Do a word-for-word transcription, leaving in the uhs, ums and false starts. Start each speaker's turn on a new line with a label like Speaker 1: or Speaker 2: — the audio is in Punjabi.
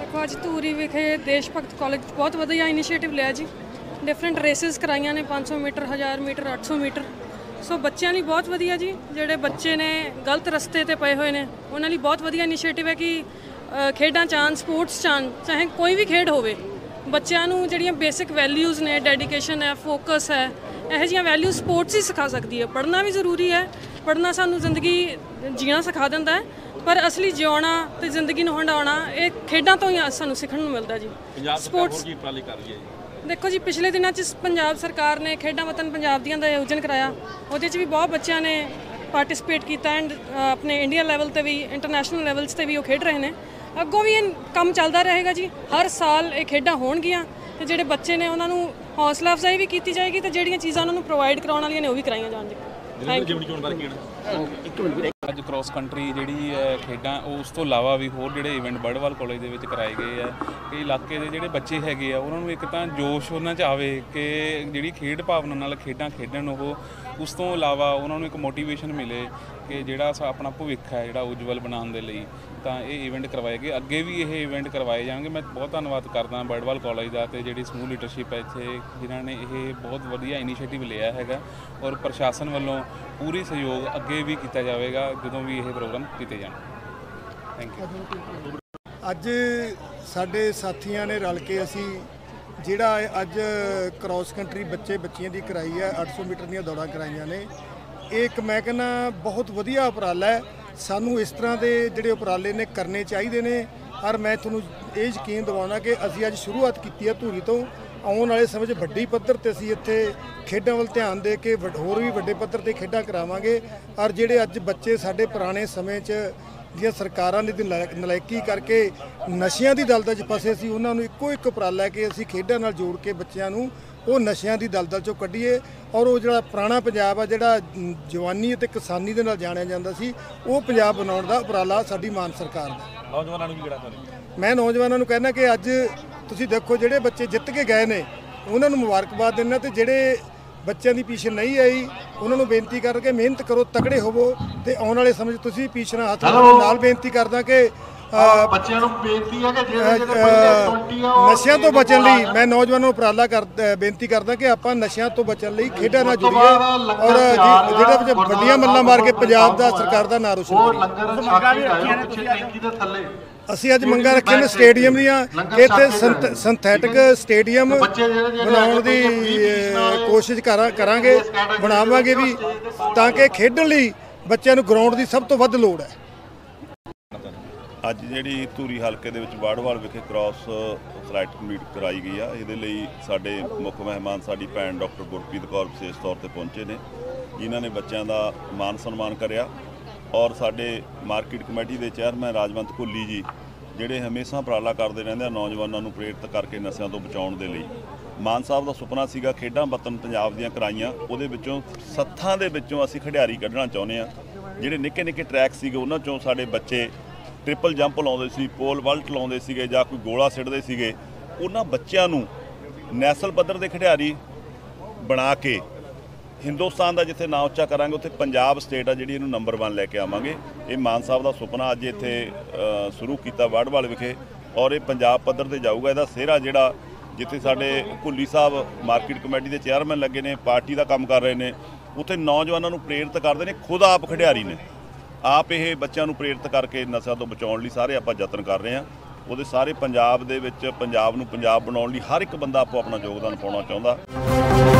Speaker 1: देखो अज धूरी विखे देश भगत कॉलेज बहुत वधिया इनिशिएटिव लिया जी। डिफरेंट रेसिस कराइया ने पाँच सौ मीटर हज़ार मीटर अठ सौ मीटर। सो बच्चों लिए बहुत वधिया जी। जोड़े बच्चे ने गलत रस्ते ते पे हुए ने उन्होंने लिए बहुत वधिया इनिशिएटिव है कि खेडां चाहन स्पोर्ट्स चाहन चाहे कोई भी खेड होवे बच्चों नूं जिहड़ियां बेसिक वैल्यूज़ ने डेडिकेशन है फोकस है यह जिहियां वैल्यूज़ स्पोर्ट्स ही सिखा सकती है। पढ़ना भी जरूरी है, पढ़ना सानू जिंदगी जीना सिखा दिंदा है पर असली जिउणा ते जिंदगी नूं हंडाउणा ये खेडां तो ही सानू सीखण नूं मिलदा जी। स्पोर्ट्स देखो जी पिछले दिनों च पंजाब सरकार ने खेडां वतन पंजाब दियां दा आयोजन कराया, उहदे च भी बहुत बच्चों ने पार्टिसिपेट किया एंड अपने इंडिया लैवल ते भी इंटरनेशनल लैवल्स ते भी वो खेड रहे हैं। अगों भी ये काम चलता रहेगा जी। हर साल ये खेडां होणगियां ते जिहड़े बच्चे ने उन्हां नूं हौसला अफजाई भी की जाएगी तो जिहड़ियां चीज़ां उन्हां नूं प्रोवाइड कराउण वालियां ने वो भी कराईयां जाणगियां।
Speaker 2: ਅੱਜ ਕ੍ਰੋਸ ਕੰਟਰੀ ਜਿਹੜੀ ਹੈ ਖੇਡਾਂ ਉਸ ਤੋਂ ਇਲਾਵਾ ਵੀ ਹੋਰ ਜਿਹੜੇ ਇਵੈਂਟ ਬਰਡਵਾਲ ਕਾਲਜ ਦੇ ਵਿੱਚ ਕਰਾਏ ਗਏ ਆ ਕਿ ਇਲਾਕੇ ਦੇ ਜਿਹੜੇ ਬੱਚੇ ਹੈਗੇ ਆ ਉਹਨਾਂ ਨੂੰ ਇੱਕ ਤਾਂ ਜੋਸ਼ ਉਹਨਾਂ 'ਚ ਆਵੇ ਕਿ ਜਿਹੜੀ ਖੇਡ ਭਾਵਨਾ ਨਾਲ ਖੇਡਾਂ ਖੇਡਣ ਉਹ ਉਸ ਤੋਂ ਇਲਾਵਾ ਉਹਨਾਂ ਨੂੰ ਇੱਕ ਮੋਟੀਵੇਸ਼ਨ ਮਿਲੇ ਕਿ ਜਿਹੜਾ ਆਪਣਾ ਭਵਿੱਖ ਹੈ ਜਿਹੜਾ ਉਜਵਲ ਬਣਾਉਣ ਦੇ ਲਈ ਤਾਂ ਇਹ ਇਵੈਂਟ ਕਰਵਾਏ ਗਏ। ਅੱਗੇ ਵੀ ਇਹ ਇਵੈਂਟ ਕਰਵਾਏ ਜਾਣਗੇ। ਮੈਂ ਬਹੁਤ ਧੰਨਵਾਦ ਕਰਦਾ ਬਰਡਵਾਲ ਕਾਲਜ ਦਾ ਅਤੇ ਜਿਹੜੀ ਸਮੂਹ ਲੀਡਰਸ਼ਿਪ ਹੈ ਇੱਥੇ ਜਿਨ੍ਹਾਂ ਨੇ ਇਹ ਬਹੁਤ ਵਧੀਆ ਇਨੀਸ਼ੀਏਟਿਵ ਲਿਆ ਹੈਗਾ ਔਰ ਪ੍ਰਸ਼ਾਸਨ ਵੱਲੋਂ ਪੂਰੀ ਸਹਿਯੋਗ ਅੱਗੇ ਵੀ ਕੀਤਾ ਜਾਵੇਗਾ ਜਦੋਂ ਵੀ ਇਹ ਪ੍ਰੋਗਰਾਮ ਕੀਤੇ ਜਾਣ। Thank you.
Speaker 3: ਅੱਜ ਸਾਡੇ ਸਾਥੀਆਂ ਨੇ ਰਲ ਕੇ ਅਸੀਂ ਜਿਹੜਾ ਅੱਜ ਕ੍ਰੋਸ ਕੰਟਰੀ ਬੱਚੇ ਬੱਚੀਆਂ ਦੀ ਕਰਾਈ ਹੈ ਅੱਠ ਸੌ ਮੀਟਰ ਦੀਆਂ ਦੌੜਾਂ ਕਰਾਈਆਂ ਨੇ। ਇਹ ਇੱਕ ਮੈਂ ਕਹਿੰਦਾ ਬਹੁਤ ਵਧੀਆ ਉਪਰਾਲਾ ਹੈ। ਸਾਨੂੰ ਇਸ ਤਰ੍ਹਾਂ ਦੇ ਜਿਹੜੇ ਉਪਰਾਲੇ ਨੇ ਕਰਨੇ ਚਾਹੀਦੇ ਨੇ ਔਰ ਮੈਂ ਤੁਹਾਨੂੰ ਇਹ ਯਕੀਨ ਦਿਵਾਉਣਾ ਕਿ ਅਸੀਂ ਅੱਜ ਸ਼ੁਰੂਆਤ ਕੀਤੀ ਹੈ ਧੂਰੀ ਤੋਂ। ਆਉਣ ਵਾਲੇ ਸਮੇਂ 'ਚ ਵੱਡੀ ਪੱਧਰ 'ਤੇ ਅਸੀਂ ਇੱਥੇ ਖੇਡਾਂ ਵੱਲ ਧਿਆਨ ਦੇ ਕੇ ਹੋਰ ਵੀ ਵੱਡੇ ਪੱਧਰ 'ਤੇ ਖੇਡਾਂ ਕਰਾਵਾਂਗੇ। ਔਰ ਜਿਹੜੇ ਅੱਜ ਬੱਚੇ ਸਾਡੇ ਪੁਰਾਣੇ ਸਮੇਂ 'ਚ ਦੀਆਂ ਸਰਕਾਰਾਂ ਦੀ ਨਲਾਇਕੀ ਕਰਕੇ ਨਸ਼ਿਆਂ ਦੀ ਦਲਦਲ 'ਚ ਫਸੇ ਸੀ ਉਹਨਾਂ ਨੂੰ ਇੱਕੋ ਇੱਕ ਉਪਰਾਲਾ ਹੈ ਕਿ ਅਸੀਂ ਖੇਡਾਂ ਨਾਲ ਜੋੜ ਕੇ ਬੱਚਿਆਂ ਨੂੰ ਉਹ ਨਸ਼ਿਆਂ ਦੀ ਦਲਦਲ 'ਚੋਂ ਕੱਢੀਏ ਔਰ ਉਹ ਜਿਹੜਾ ਪੁਰਾਣਾ ਪੰਜਾਬ ਆ ਜਿਹੜਾ ਜਵਾਨੀ ਅਤੇ ਕਿਸਾਨੀ ਦੇ ਨਾਲ ਜਾਣਿਆ ਜਾਂਦਾ ਸੀ ਉਹ ਪੰਜਾਬ ਬਣਾਉਣ ਦਾ ਉਪਰਾਲਾ ਸਾਡੀ ਮਾਨ ਸਰਕਾਰ ਦਾ।
Speaker 4: ਨੌਜਵਾਨਾਂ ਨੂੰ ਵੀ ਕਿਹੜਾ ਕਰੇ
Speaker 3: ਮੈਂ ਨੌਜਵਾਨਾਂ ਨੂੰ ਕਹਿਣਾ ਕਿ ਅੱਜ ਤੁਸੀਂ ਦੇਖੋ ਜਿਹੜੇ ਬੱਚੇ ਜਿੱਤ ਕੇ ਗਏ ਨੇ ਉਹਨਾਂ ਨੂੰ ਮੁਬਾਰਕਬਾਦ ਦਿੰਦਾ ਤੇ ਜਿਹੜੇ ਬੱਚਿਆਂ ਦੀ ਪਿੱਛੇ ਨਹੀਂ ਆਈ ਉਹਨਾਂ ਨੂੰ ਬੇਨਤੀ ਕਰਕੇ ਮਿਹਨਤ ਕਰੋ, ਤਕੜੇ ਹੋਵੋ ਤੇ ਆਉਣ ਵਾਲੇ ਸਮੇਂ 'ਚ ਤੁਸੀਂ ਪਿੱਛਣਾ ਹੱਥ ਨਾਲ ਬੇਨਤੀ ਕਰਦਾ ਕਿ
Speaker 4: ਬੱਚਿਆਂ ਨੂੰ ਬੇਨਤੀ ਹੈ ਕਿ ਜਿਹੜੇ ਜਿਹੜੇ ਪਹਿਲੇ ਆ
Speaker 3: ਨਸ਼ਿਆਂ ਤੋਂ ਬਚਣ ਲਈ ਮੈਂ ਨੌਜਵਾਨਾਂ ਨੂੰ ਉਪਰਾਲਾ ਕਰ ਬੇਨਤੀ ਕਰਦਾ ਕਿ ਆਪਾਂ ਨਸ਼ਿਆਂ ਤੋਂ ਬਚਣ ਲਈ ਖੇਡਾਂ ਨਾਲ ਜੁੜੀਏ ਔਰ ਜਿਹੜੇ ਵੱਡੀਆਂ ਮੱਲਾਂ ਮਾਰ ਕੇ ਪੰਜਾਬ ਦਾ ਸਰਕਾਰ ਦਾ ਨਾਂ ਰੋਸ਼ਨ ਕਰੀਏ। ਅਸੀਂ ਅੱਜ ਮੰਗਾਂ ਰੱਖੀਆਂ ਨੇ ਸਟੇਡੀਅਮ ਦੀਆਂ ਕਿ ਇੱਥੇ ਸਿੰਥੈਟਿਕ ਸਟੇਡੀਅਮ ਬਣਾਉਣ ਦੀ ਕੋਸ਼ਿਸ਼ ਕਰਾਂਗੇ, ਬਣਾਵਾਂਗੇ ਵੀ ਤਾਂ ਕਿ ਖੇਡਣ ਲਈ ਬੱਚਿਆਂ ਨੂੰ ਗਰਾਊਂਡ ਦੀ ਸਭ ਤੋਂ ਵੱਧ ਲੋੜ ਹੈ।
Speaker 5: ਅੱਜ ਜਿਹੜੀ ਧੂਰੀ ਹਲਕੇ ਦੇ ਵਿੱਚ ਬਾੜਵਾਲ ਵਿਖੇ ਕ੍ਰਾਸ ਸਲੈਕਟ ਮੀਟ ਕਰਾਈ ਗਈ ਆ ਇਹਦੇ ਲਈ ਸਾਡੇ ਮੁੱਖ ਮਹਿਮਾਨ ਸਾਡੀ ਭੈਣ ਡਾਕਟਰ ਗੁਰਪ੍ਰੀਤ ਕੌਰ ਵਿਸ਼ੇਸ਼ ਤੌਰ ਤੇ ਪਹੁੰਚੇ ਨੇ ਜਿਨ੍ਹਾਂ ਨੇ ਬੱਚਿਆਂ ਦਾ ਮਾਨ ਸਨਮਾਨ ਕਰਿਆ ਔਰ ਸਾਡੇ ਮਾਰਕੀਟ ਕਮੇਟੀ ਦੇ ਚੇਅਰਮੈਨ ਰਾਜਵੰਤ ਘੁੱਲੀ ਜੀ ਜਿਹੜੇ ਹਮੇਸ਼ਾ ਉਪਰਾਲਾ ਕਰਦੇ ਰਹਿੰਦੇ ਆ ਨੌਜਵਾਨਾਂ ਨੂੰ ਪ੍ਰੇਰਿਤ ਕਰਕੇ ਨਸ਼ਿਆਂ ਤੋਂ ਬਚਾਉਣ ਦੇ ਲਈ। ਮਾਨ ਸਾਹਿਬ ਦਾ ਸੁਪਨਾ ਸੀਗਾ ਖੇਡਾਂ ਵਤਨ ਪੰਜਾਬ ਦੀਆਂ ਕਰਾਈਆਂ ਉਹਦੇ ਵਿੱਚੋਂ ਸੱਥਾਂ ਦੇ ਵਿੱਚੋਂ ਅਸੀਂ ਖਿਡਾਰੀ ਕੱਢਣਾ ਚਾਹੁੰਦੇ ਆ। ਜਿਹੜੇ ਨਿੱਕੇ ਨਿੱਕੇ ਟਰੈਕ ਸੀਗੇ ਉਹਨਾਂ 'ਚੋਂ ਸਾਡੇ ਬੱਚੇ ਟ੍ਰਿਪਲ ਜੰਪ ਲਾਉਂਦੇ ਸੀ, ਪੋਲ ਵਾਲਟ ਲਾਉਂਦੇ ਸੀਗੇ ਜਾਂ ਕੋਈ ਗੋਲਾ ਸਿੱਟਦੇ ਸੀਗੇ। ਉਹਨਾਂ ਬੱਚਿਆਂ ਨੂੰ ਨੈਸ਼ਨਲ ਪੱਧਰ ਦੇ ਖਿਡਾਰੀ ਬਣਾ ਕੇ ਹਿੰਦੁਸਤਾਨ ਦਾ ਜਿੱਥੇ ਨਾਂ ਉੱਚਾ ਕਰਾਂਗੇ ਉੱਥੇ ਪੰਜਾਬ ਸਟੇਟ ਆ ਜਿਹੜੀ ਇਹਨੂੰ ਨੰਬਰ ਵਨ ਲੈ ਕੇ ਆਵਾਂਗੇ। ਇਹ ਮਾਨ ਸਾਹਿਬ ਦਾ ਸੁਪਨਾ ਅੱਜ ਇੱਥੇ ਸ਼ੁਰੂ ਕੀਤਾ ਬਾੜਵਾਲ ਵਿਖੇ ਔਰ ਇਹ ਪੰਜਾਬ ਪੱਧਰ 'ਤੇ ਜਾਊਗਾ। ਇਹਦਾ ਸਿਹਰਾ ਜਿਹੜਾ ਜਿੱਥੇ ਸਾਡੇ ਘੁੱਲੀ ਸਾਹਿਬ ਮਾਰਕੀਟ ਕਮੇਟੀ ਦੇ ਚੇਅਰਮੈਨ ਲੱਗੇ ਨੇ ਪਾਰਟੀ ਦਾ ਕੰਮ ਕਰ ਰਹੇ ਨੇ ਉੱਥੇ ਨੌਜਵਾਨਾਂ ਨੂੰ ਪ੍ਰੇਰਿਤ ਕਰਦੇ ਨੇ। ਖੁਦ ਆਪ ਖਿਡਾਰੀ ਨੇ ਆਪ ਇਹ ਬੱਚਿਆਂ ਨੂੰ ਪ੍ਰੇਰਿਤ ਕਰਕੇ ਨਸ਼ਿਆਂ ਤੋਂ ਬਚਾਉਣ ਲਈ ਸਾਰੇ ਆਪਾਂ ਯਤਨ ਕਰ ਰਹੇ ਹਾਂ। ਉਹਦੇ ਸਾਰੇ ਪੰਜਾਬ ਦੇ ਵਿੱਚ ਪੰਜਾਬ ਨੂੰ ਪੰਜਾਬ ਬਣਾਉਣ ਲਈ ਹਰ ਇੱਕ ਬੰਦਾ ਆਪੋ ਆਪਣਾ ਯੋਗਦਾਨ ਪਾਉਣਾ ਚਾਹੁੰਦਾ।